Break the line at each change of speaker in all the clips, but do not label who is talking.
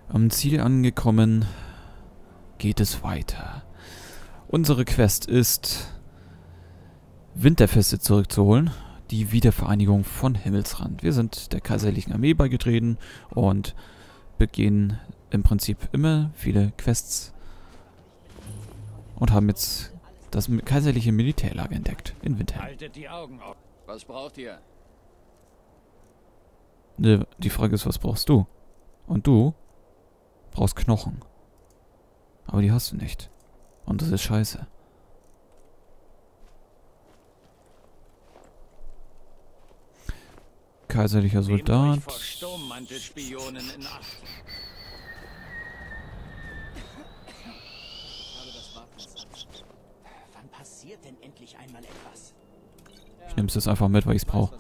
Am Ziel angekommen, geht es weiter. Unsere Quest ist, Winterfeste zurückzuholen, die Wiedervereinigung von Himmelsrand. Wir sind der kaiserlichen Armee beigetreten und begehen im Prinzip immer viele Quests und haben jetzt das kaiserliche Militärlager entdeckt in Windhelm.
Haltet die Augen auf. Was braucht ihr?
Die Frage ist, was brauchst du? Und du brauchst Knochen. Aber die hast du nicht. Und das ist scheiße. Kaiserlicher Soldat.
Nehmt euch vor Sturmmantelspionen in Acht.
Wann passiert denn endlich einmal etwas?
Ich nehme es jetzt einfach mit, weil ich es brauche.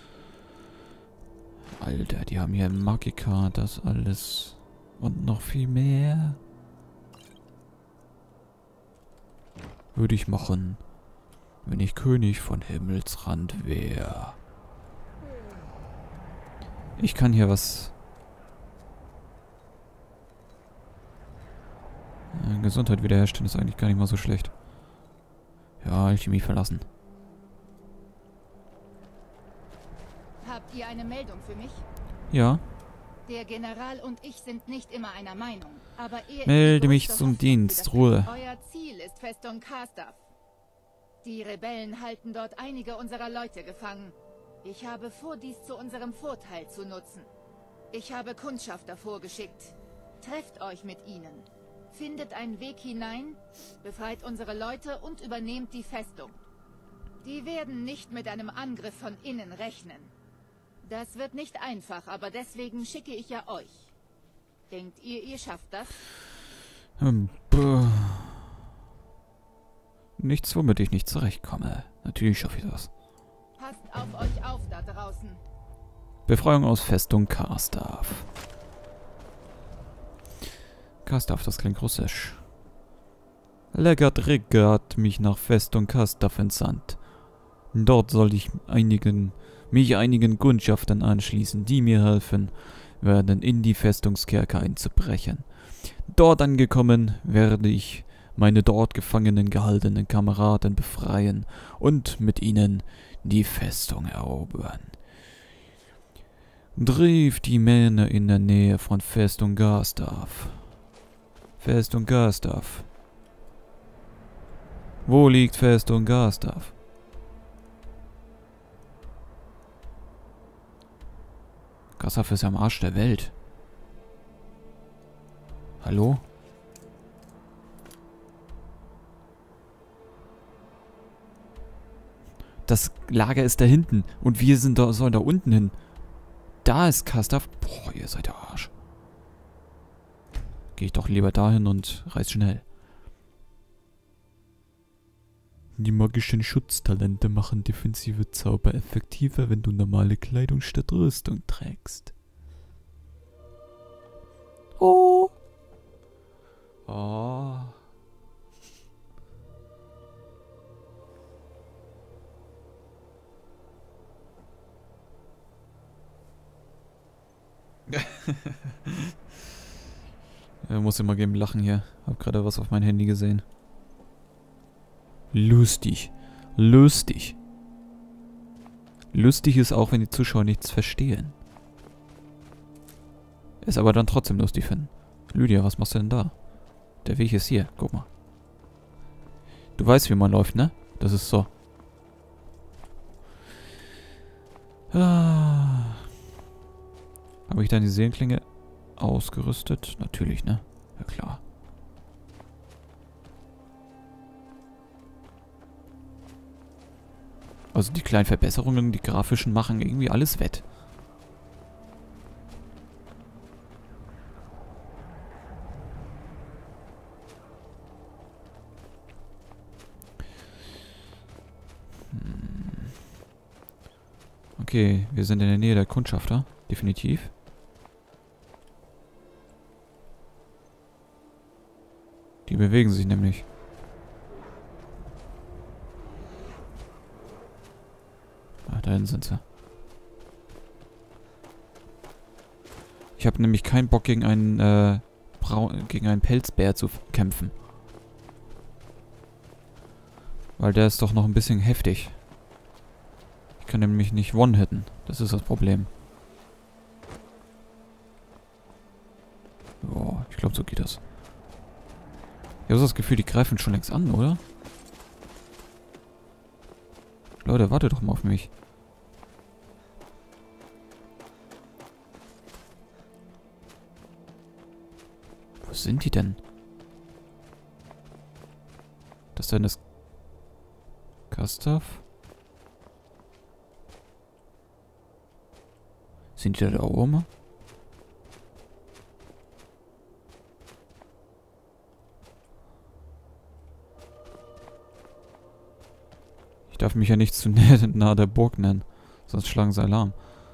Alter, die haben hier Magika, das alles. Und noch viel mehr. Würde ich machen, wenn ich König von Himmelsrand wäre. Ich kann hier was... Gesundheit wiederherstellen ist eigentlich gar nicht mal so schlecht. Ja, Alchemie verlassen.
Habt ihr eine Meldung für mich?
Ja,
Der General und ich sind nicht immer einer Meinung, aber er
melde
ist die
mich
größte
zum
Hoffnung
Dienst,
für das
Ruhe.
Land. Euer Ziel ist Festung Karstaff. Die Rebellen halten dort einige unserer Leute gefangen. Ich habe vor, dies zu unserem Vorteil zu nutzen. Ich habe Kundschafter vorgeschickt. Trefft euch mit ihnen. Findet einen Weg hinein, befreit unsere Leute und übernehmt die Festung. Die werden nicht mit einem Angriff von innen rechnen. Das wird nicht einfach, aber deswegen schicke ich ja euch. Denkt ihr, ihr schafft das?
Nichts, womit ich nicht zurechtkomme. Natürlich schaffe ich das.
Passt auf euch auf da draußen.
Befreiung aus Festung Karstaff. Karstaff, das klingt russisch. Legat Regat mich nach Festung Karstaff entsandt. Dort soll ich mich einigen Kundschaftern anschließen, die mir helfen werden, in die Festungskerker einzubrechen. Dort angekommen, werde ich meine dort gefangenen gehaltenen Kameraden befreien und mit ihnen die Festung erobern. Triff die Männer in der Nähe von Festung Karstaff. Festung Karstaff. Wo liegt Festung Karstaff? Karstaff ist am Arsch der Welt. Hallo? Das Lager ist da hinten und wir sollen da unten hin. Da ist Karstaff. Boah, ihr seid der Arsch. Geh ich doch lieber dahin und reiß schnell. Die magischen Schutztalente machen defensive Zauber effektiver, wenn du normale Kleidung statt Rüstung trägst. Oh. Oh. Muss immer geben lachen hier. Hab gerade was auf mein Handy gesehen. Lustig. Lustig. Lustig ist auch, wenn die Zuschauer nichts verstehen. Es aber dann trotzdem lustig finden. Lydia, was machst du denn da? Der Weg ist hier. Guck mal. Du weißt, wie man läuft, ne? Das ist so. Ah. Habe ich dann die Seelenklinge ausgerüstet? Natürlich, ne? Ja, klar. Also die kleinen Verbesserungen, die grafischen, machen irgendwie alles wett. Okay, wir sind in der Nähe der Kundschafter. Definitiv. Die bewegen sich nämlich. Ah, da hinten sind sie. Ich habe nämlich keinen Bock gegen einen Pelzbär zu kämpfen. Weil der ist doch noch ein bisschen heftig. Ich kann nämlich nicht one-hitten. Das ist das Problem. Boah, ich glaube, so geht das. Ich habe so das Gefühl, die greifen schon längst an, oder? Leute, wartet doch mal auf mich. Wo sind die denn? Das denn das Gustav? Sind die da oben? Ich darf mich ja nicht zu nahe der Burg nennen. Sonst schlagen sie Alarm.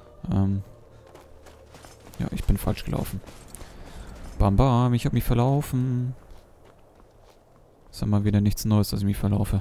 Ja, ich bin falsch gelaufen. Bam bam, ich habe mich verlaufen. Ist ja mal wieder nichts Neues, dass ich mich verlaufe.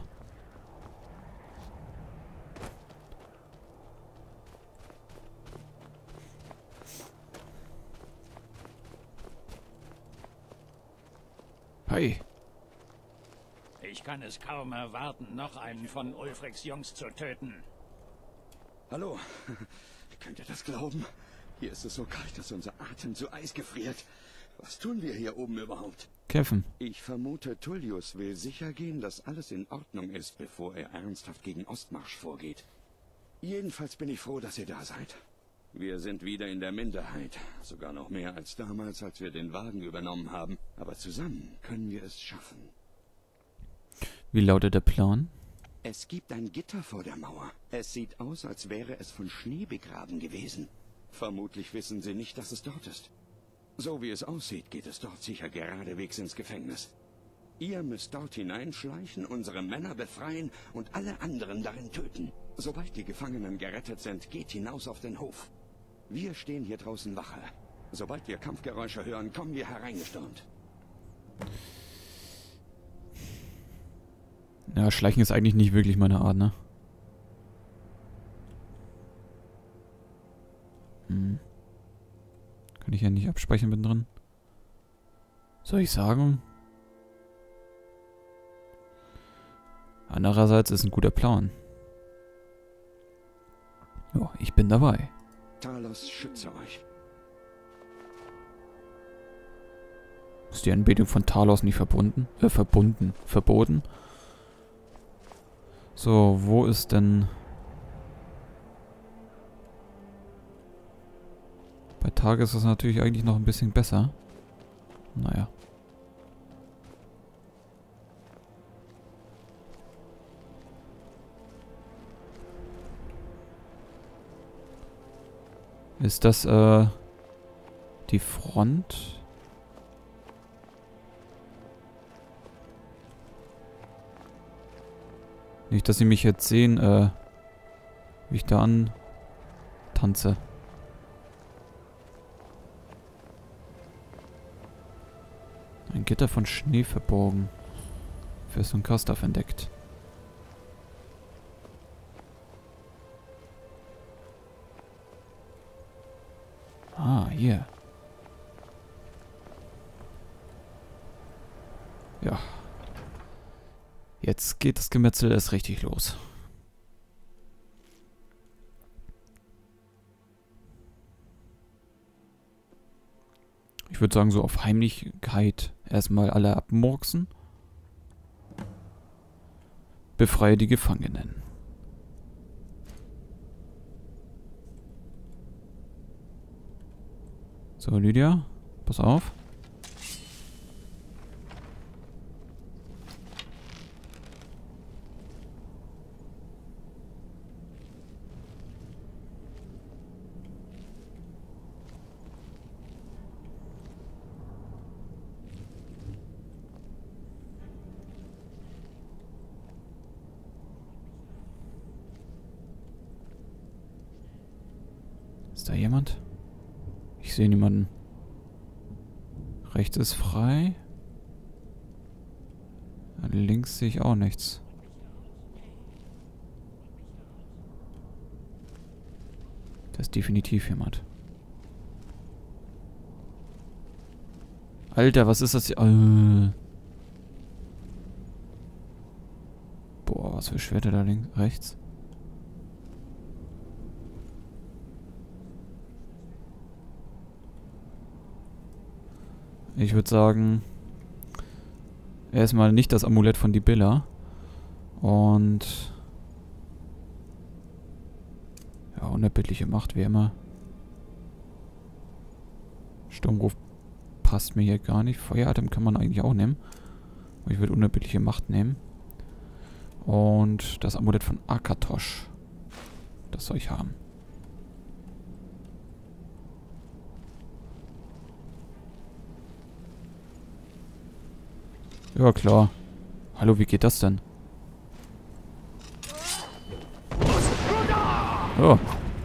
Hi.
Ich kann es kaum erwarten, noch einen von Ulfrics Jungs zu töten.
Hallo. Könnt ihr das glauben? Hier ist es so kalt, dass unser Atem zu Eis gefriert. Was tun wir hier oben überhaupt?
Kämpfen.
Ich vermute, Tullius will sicher gehen, dass alles in Ordnung ist, bevor er ernsthaft gegen Ostmarsch vorgeht. Jedenfalls bin ich froh, dass ihr da seid. Wir sind wieder in der Minderheit. Sogar noch mehr als damals, als wir den Wagen übernommen haben. Aber zusammen können wir es schaffen.
Wie lautet der Plan?
Es gibt ein Gitter vor der Mauer. Es sieht aus, als wäre es von Schnee begraben gewesen. Vermutlich wissen sie nicht, dass es dort ist. So wie es aussieht, geht es dort sicher geradewegs ins Gefängnis. Ihr müsst dort hineinschleichen, unsere Männer befreien und alle anderen darin töten. Sobald die Gefangenen gerettet sind, geht hinaus auf den Hof. Wir stehen hier draußen Wache. Sobald wir Kampfgeräusche hören, kommen wir hereingestürmt.
Ja, Schleichen ist eigentlich nicht wirklich meine Art, ne? Kann ich ja nicht abspeichern mittendrin. Soll ich sagen? Andererseits ist ein guter Plan. Ja, ich bin dabei.
Talos schütze euch.
Ist die Anbetung von Talos nicht verboten? So, wo ist denn... Bei Tage ist das natürlich eigentlich noch ein bisschen besser. Naja. Ist das, die Front? Nicht, dass sie mich jetzt sehen, wie ich da antanze. Ein Gitter von Schnee verborgen. Festung Gustav entdeckt. Ah, hier. Ja. Jetzt geht das Gemetzel erst richtig los. Ich würde sagen, so auf Heimlichkeit erstmal alle abmurksen. Befreie die Gefangenen. So, Lydia, pass auf. Ist da jemand? Ich sehe niemanden. Rechts ist frei. Links sehe ich auch nichts. Da ist definitiv jemand. Alter, was ist das hier? Boah, was für Schwerter da links, rechts. Ich würde sagen, erstmal nicht das Amulett von Dibilla. Und ja, unerbittliche Macht, wie immer. Sturmruf passt mir hier gar nicht. Feueratem kann man eigentlich auch nehmen. Aber ich würde unerbittliche Macht nehmen. Und das Amulett von Akatosh. Das soll ich haben. Ja, klar. Hallo, wie geht das denn? Oh.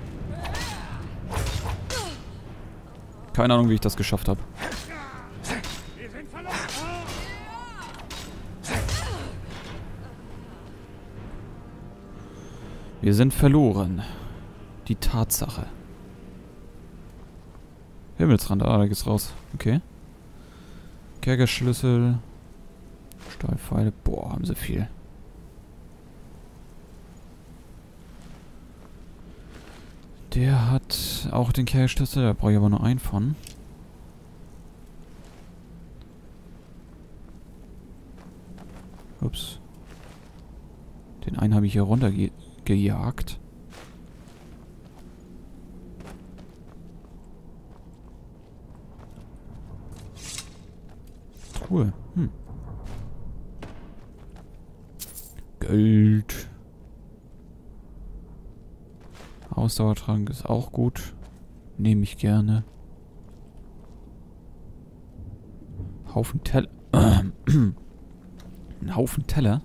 Keine Ahnung, wie ich das geschafft habe. Wir sind verloren. Die Tatsache. Himmelsrand, da geht's raus. Okay. Kerkerschlüssel. Stahlpfeile. Boah, haben sie viel. Der hat auch den Kerkerschlüssel, da brauche ich aber nur einen von. Ups. Den einen habe ich hier runtergejagt. Truhe. Geld. Ausdauertrank ist auch gut. Nehme ich gerne. Haufen Teller. Ein Haufen Teller.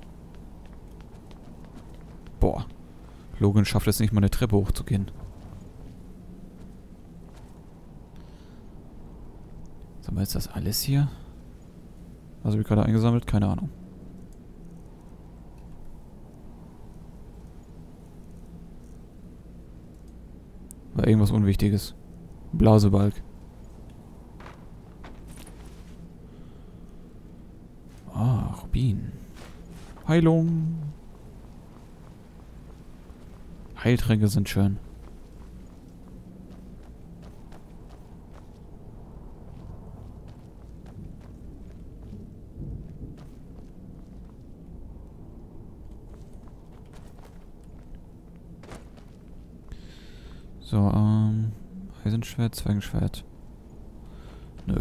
Boah. Logan schafft es nicht mal eine Treppe hochzugehen. Sag mal, ist das alles hier? Was habe ich gerade eingesammelt? Keine Ahnung. War irgendwas Unwichtiges. Blasebalg. Ah, Rubin. Heilung. Heiltränke sind schön. So, Eisenschwert, Zweigenschwert. Nö.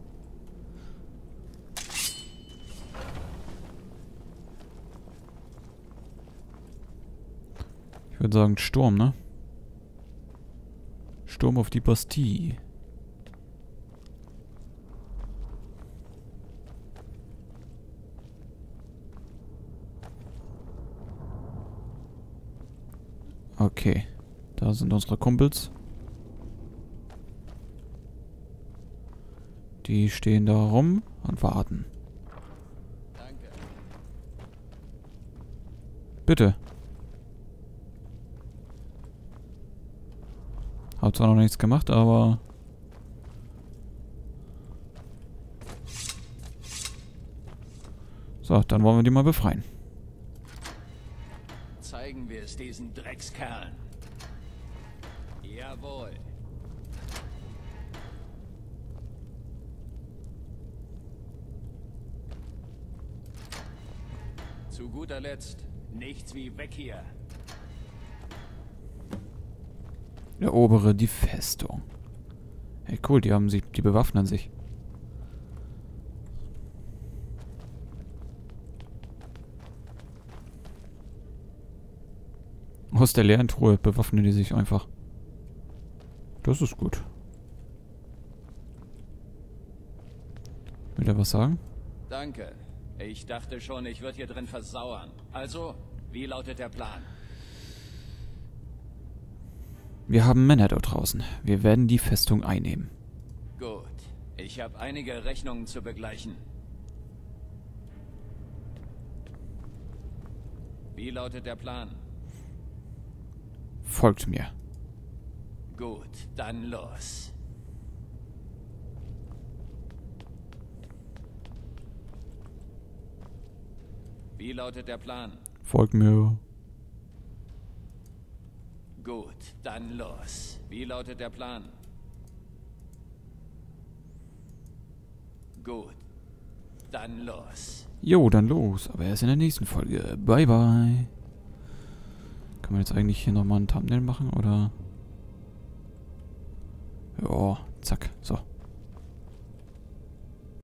Ich würde sagen Sturm, ne? Sturm auf die Bastille. Okay. Da sind unsere Kumpels. Die stehen da rum und warten.
Danke.
Bitte. Hab zwar noch nichts gemacht, aber... So, dann wollen wir die mal befreien.
Zeigen wir es diesen Dreckskerlen. Jawohl. Zu guter Letzt, nichts wie weg hier.
Erobere die Festung. Hey, cool, die bewaffnen sich. Aus der leeren Truhe bewaffnen die sich einfach. Das ist gut. Will er was sagen?
Danke. Ich dachte schon, ich würde hier drin versauern. Also, wie lautet der Plan?
Wir haben Männer dort draußen. Wir werden die Festung einnehmen.
Gut. Ich habe einige Rechnungen zu begleichen. Wie lautet der Plan?
Folgt mir.
Gut, dann los.
Wie lautet der Plan?
Folgt mir.
Gut, dann los. Wie lautet der Plan? Gut, dann los.
Jo, dann los. Aber erst in der nächsten Folge. Bye, bye. Kann man jetzt eigentlich hier nochmal ein Thumbnail machen, oder? Ja, zack. So.